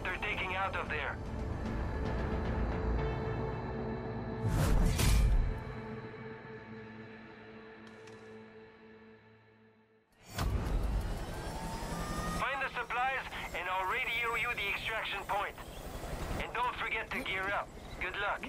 what they're taking out of there. Find the supplies, and I'll radio you the extraction point. And don't forget to gear up. Good luck.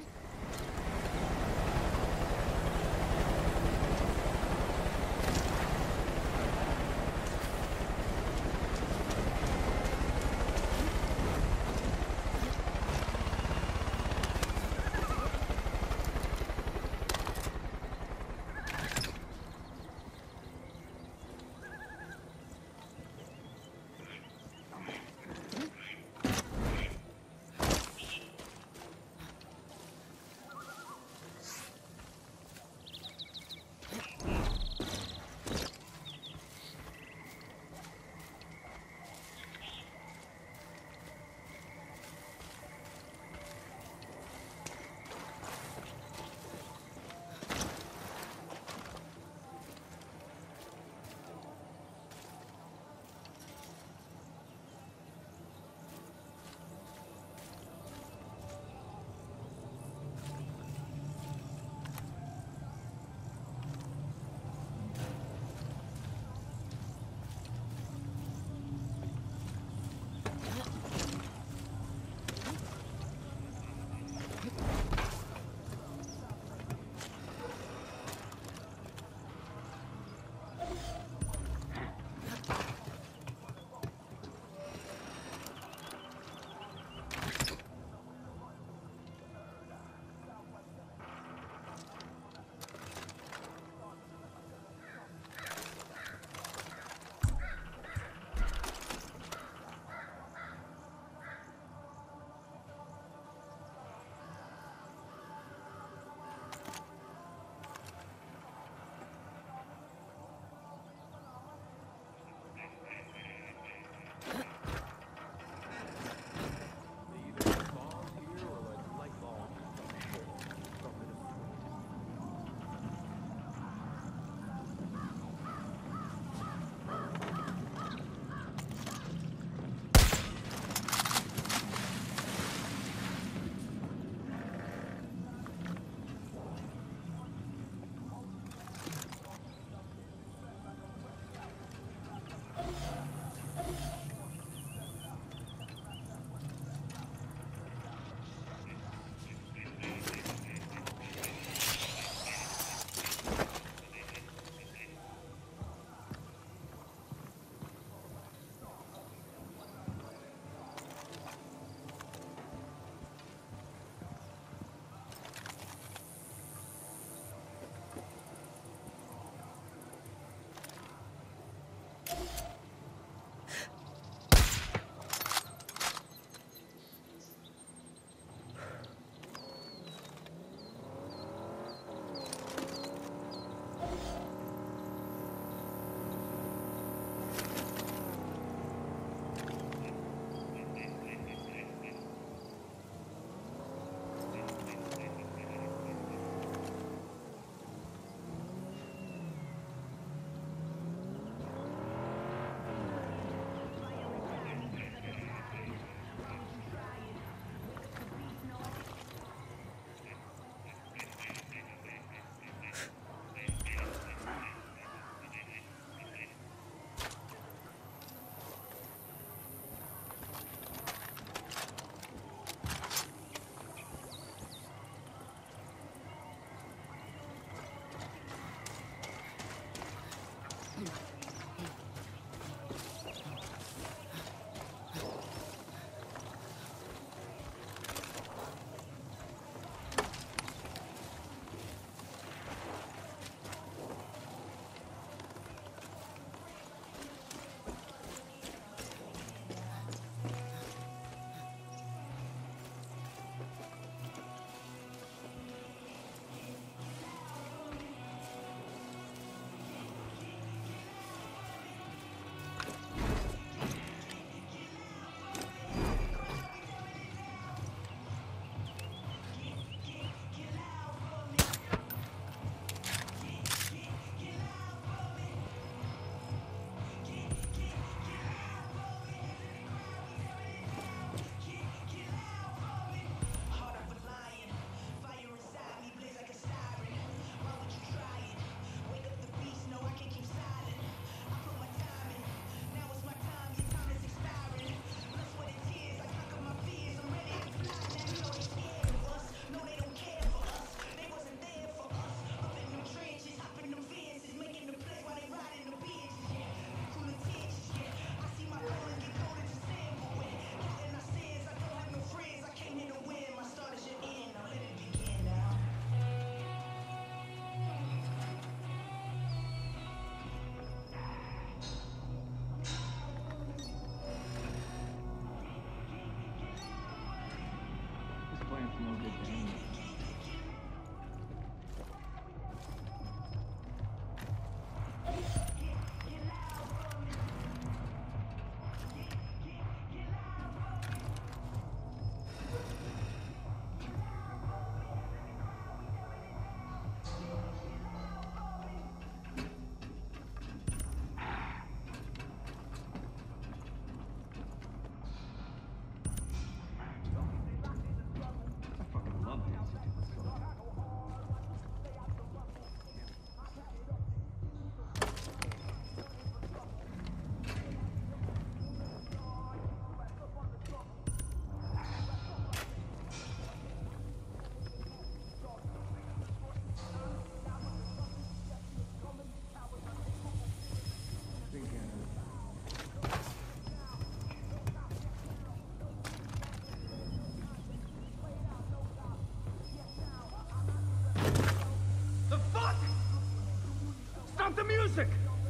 the music!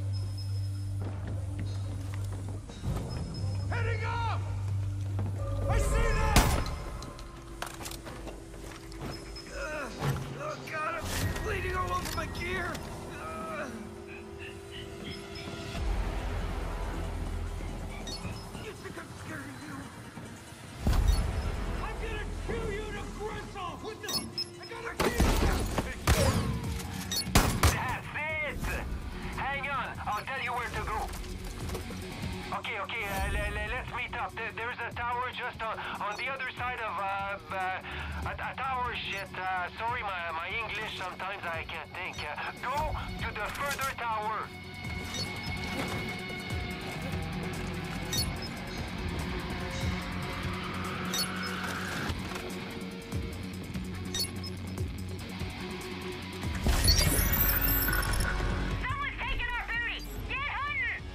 Heading up! I see them! Oh god, I'm bleeding all over my gear! You think I'm scared of you? I'm gonna chew you to gristle! What the? I gotta kill you! That's it! Hang on, I'll tell you where to go. Okay, let's meet up. There's a tower just on the other side of, a tower shit. Sorry, my English, sometimes I can't think. Go to the further tower. Someone's taking our booty! Get hunting!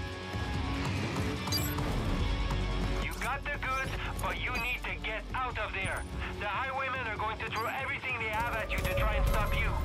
You got the goods, but you need to get out of there. The highwaymen are going to throw everything they have at you to try and stop you.